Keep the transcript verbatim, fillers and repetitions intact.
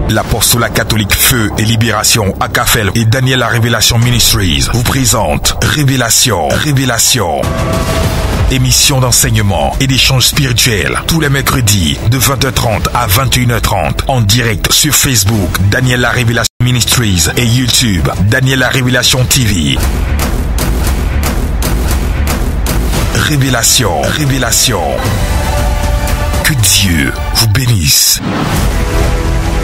L'apostolat catholique Feu et Libération à Cafel et Daniel la Révélation Ministries vous présente Révélation, Révélation. Émission d'enseignement et d'échange spirituel tous les mercredis de vingt heures trente à vingt et une heures trente en direct sur Facebook Daniel la Révélation Ministries et YouTube Daniel la Révélation T V. Révélation, Révélation. Que Dieu vous bénisse.